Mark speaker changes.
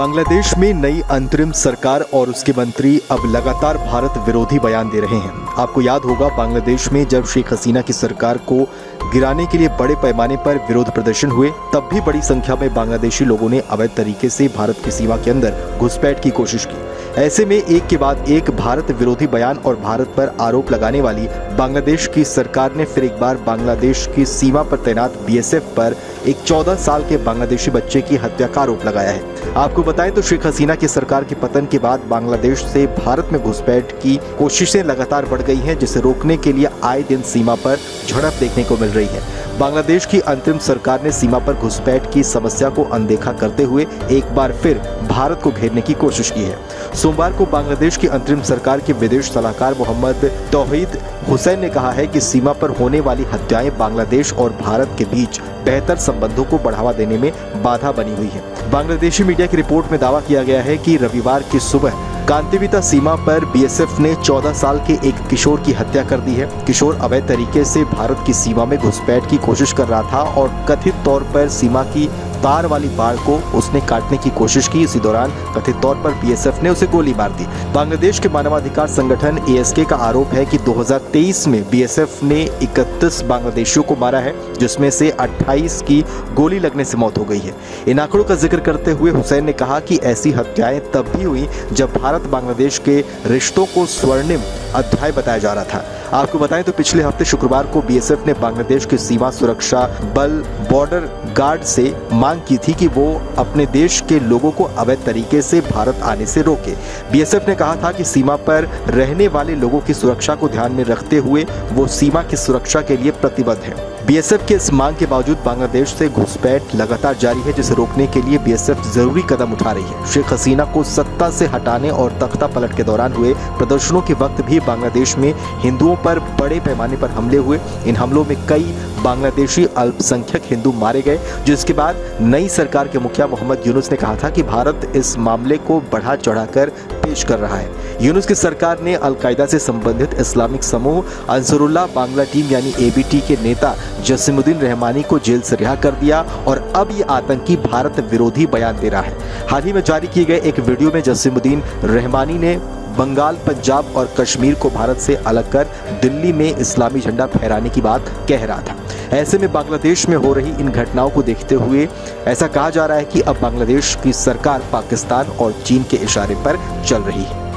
Speaker 1: बांग्लादेश में नई अंतरिम सरकार और उसके मंत्री अब लगातार भारत विरोधी बयान दे रहे हैं। आपको याद होगा, बांग्लादेश में जब शेख हसीना की सरकार को गिराने के लिए बड़े पैमाने पर विरोध प्रदर्शन हुए, तब भी बड़ी संख्या में बांग्लादेशी लोगों ने अवैध तरीके से भारत की सीमा के अंदर घुसपैठ की कोशिश की। ऐसे में एक के बाद एक भारत विरोधी बयान और भारत पर आरोप लगाने वाली बांग्लादेश की सरकार ने फिर एक बार बांग्लादेश की सीमा पर तैनात बीएसएफ पर एक 14 साल के बांग्लादेशी बच्चे की हत्या का आरोप लगाया है। आपको बताएं तो शेख हसीना की सरकार के पतन के बाद बांग्लादेश से भारत में घुसपैठ की कोशिशें लगातार बढ़ गई हैं, जिसे रोकने के लिए आए दिन सीमा पर झड़प देखने को मिल रही है। बांग्लादेश की अंतरिम सरकार ने सीमा पर घुसपैठ की समस्या को अनदेखा करते हुए एक बार फिर भारत को घेरने की कोशिश की है। सोमवार को बांग्लादेश की अंतरिम सरकार के विदेश सलाहकार मोहम्मद तौहीद हुसैन ने कहा है कि सीमा पर होने वाली हत्याएं बांग्लादेश और भारत के बीच बेहतर संबंधों को बढ़ावा देने में बाधा बनी हुई है। बांग्लादेशी मीडिया की रिपोर्ट में दावा किया गया है कि रविवार की सुबह कांतिविता सीमा पर बीएसएफ ने 14 साल के एक किशोर की हत्या कर दी है। किशोर अवैध तरीके से भारत की सीमा में घुसपैठ की कोशिश कर रहा था और कथित तौर पर सीमा की तार वाली बाड़ को उसने काटने की कोशिश की। इसी दौरान कथित तौर पर बीएसएफ ने उसे गोली मार दी। बांग्लादेश के मानवाधिकार संगठन एएसके का आरोप है कि 2023 में बीएसएफ ने 31 बांग्लादेशियों को मारा है, जिसमें से 28 की गोली लगने से मौत हो गई है। इन आंकड़ों का जिक्र करते हुए हुसैन ने कहा कि ऐसी हत्याएं तब भी हुई जब भारत बांग्लादेश के रिश्तों को स्वर्णिम अध्याय बताया जा रहा था। आपको बताएं तो पिछले हफ्ते शुक्रवार को बीएसएफ ने बांग्लादेश के सीमा सुरक्षा बल बॉर्डर गार्ड से मांग की थी कि वो अपने देश के लोगों को अवैध तरीके से भारत आने से रोके। बीएसएफ ने कहा था कि सीमा पर रहने वाले लोगों की सुरक्षा को ध्यान में रखते हुए वो सीमा की सुरक्षा के लिए प्रतिबद्ध है। बीएसएफ के इस मांग के बावजूद बांग्लादेश से घुसपैठ लगातार जारी है, जिसे रोकने के लिए बीएसएफ जरूरी कदम उठा रही है। शेख हसीना को सत्ता से हटाने और तख्ता पलट के दौरान हुए प्रदर्शनों के वक्त भी बांग्लादेश में हिंदुओं पर बड़े पैमाने पर हमले हुए। इन हमलों में कई बांग्लादेशी अल्पसंख्यक हिंदू मारे गए, जिसके बाद नई सरकार के मुखिया मोहम्मद यूनुस ने कहा था कि भारत इस मामले को बढ़ा चढ़ाकर पेश कर रहा है। यूनुस की सरकार ने अलकायदा से संबंधित इस्लामिक समूह अंसरुल्लाह बांग्ला टीम यानी एबीटी के नेता जसीमुद्दीन रहमानी को जेल से रिहा कर दिया और अब ये आतंकी भारत विरोधी बयान दे रहा है। हाल ही में जारी किए गए एक वीडियो में जसीमुद्दीन रहमानी ने बंगाल, पंजाब और कश्मीर को भारत से अलग कर दिल्ली में इस्लामी झंडा फहराने की बात कह रहा था। ऐसे में बांग्लादेश में हो रही इन घटनाओं को देखते हुए ऐसा कहा जा रहा है कि अब बांग्लादेश की सरकार पाकिस्तान और चीन के इशारे पर चल रही है।